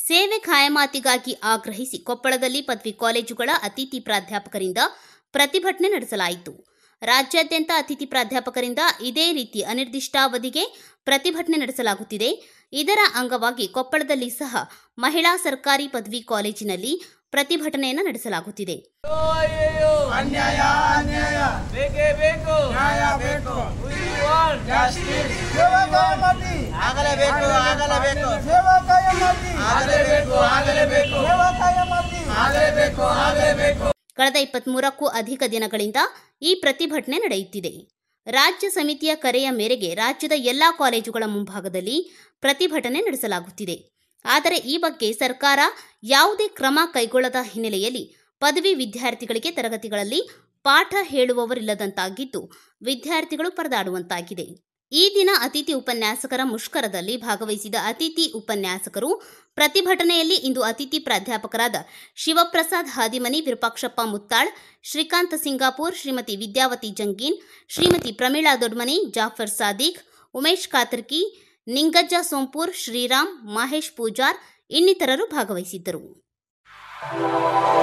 ಸೇವೆ ಖಾಯಮಾತಿಗಾಗಿ ಆಗ್ರಹಿಸಿ ಕೊಪ್ಪಳದಲ್ಲಿ ಪದವಿ ಕಾಲೇಜುಗಳ ಅತಿಥಿ ಪ್ರಾಧ್ಯಾಪಕರಿಂದ ಪ್ರತಿಭಟನೆ ನಡೆಸಲಾಯಿತು. ರಾಜ್ಯಾದ್ಯಂತ ಅತಿಥಿ ಪ್ರಾಧ್ಯಾಪಕರಿಂದ ಇದೇ ರೀತಿ ಅನಿರ್ದಿಷ್ಟಾವಧಿಗೆ ಪ್ರತಿಭಟನೆ ನಡೆಸಲಾಗುತ್ತಿದೆ. ಇದರ ಅಂಗವಾಗಿ ಕೊಪ್ಪಳದಲ್ಲಿ ಸಹ ಮಹಿಳಾ ಸರ್ಕಾರಿ ಪದವಿ ಕಾಲೇಜಿನಲ್ಲಿ ಪ್ರತಿಭಟನೆಯನ್ನು ನಡೆಸಲಾಗುತ್ತಿದೆ. ಅನ್ಯಾಯ ಅನ್ಯಾಯ ಬೇಕೇ ಬೇಕು, ನ್ಯಾಯ ಬೇಕು, ಆಗಲೇಬೇಕು ಆಗಲೇಬೇಕು, ಸೇವಾ ಕಾಯಮಾತಿ ಆಗಲೇಬೇಕು ಆಗಲೇಬೇಕು, ಸೇವಾ ಕಾಯಮಾತಿ ಆಗಲೇಬೇಕು ಆಗಲೇಬೇಕು. ಕಳೆದ 23ಕ್ಕೂ ಅಧಿಕ ದಿನಗಳಿಂದ ಈ ಪ್ರತಿಭಟನೆ ನಡೆಯುತ್ತಿದೆ. ರಾಜ್ಯ ಸಮಿತಿಯ ಕರೆಯ ಮೇರೆಗೆ ರಾಜ್ಯದ ಎಲ್ಲಾ ಕಾಲೇಜುಗಳ ಮುಂಭಾಗದಲ್ಲಿ ಪ್ರತಿಭಟನೆ ನಡೆಸಲಾಗುತ್ತಿದೆ. ಆದರೆ ಈ ಬಗ್ಗೆ ಸರ್ಕಾರ ಯಾವುದೇ ಕ್ರಮ ಕೈಗೊಳ್ಳದ ಹಿನ್ನೆಲೆಯಲ್ಲಿ ಪದವಿ ವಿದ್ಯಾರ್ಥಿಗಳಿಗೆ ತರಗತಿಗಳಲ್ಲಿ ಪಾಠ ಹೇಳುವವರಿಲ್ಲದಂತಾಗಿದ್ದು ವಿದ್ಯಾರ್ಥಿಗಳು ಪರದಾಡುವಂತಾಗಿದೆ. ಈ ದಿನ ಅತಿಥಿ ಉಪನ್ಯಾಸಕರ ಮುಷ್ಕರದಲ್ಲಿ ಭಾಗವಹಿಸಿದ ಅತಿಥಿ ಉಪನ್ಯಾಸಕರು ಪ್ರತಿಭಟನೆಯಲ್ಲಿ ಇಂದು ಅತಿಥಿ ಪ್ರಾಧ್ಯಾಪಕರಾದ ಶಿವಪ್ರಸಾದ್ ಹಾದಿಮನಿ, ವಿರೂಪಾಕ್ಷಪ್ಪ ಮುತ್ತಾಳ್, ಶ್ರೀಕಾಂತ್ ಸಿಂಗಾಪುರ್, ಶ್ರೀಮತಿ ವಿದ್ಯಾವತಿ ಜಂಗೀನ್, ಶ್ರೀಮತಿ ಪ್ರಮೀಳಾ ದೊಡ್ಮನಿ, ಜಾಫರ್ ಸಾದಿಕ್, ಉಮೇಶ್ ಕಾತರ್ಕಿ, ನಿಂಗಜ್ಜ ಸೋಂಪೂರ್, ಶ್ರೀರಾಮ್, ಮಹೇಶ್ ಪೂಜಾರ್ ಇನ್ನಿತರರು ಭಾಗವಹಿಸಿದ್ದರು.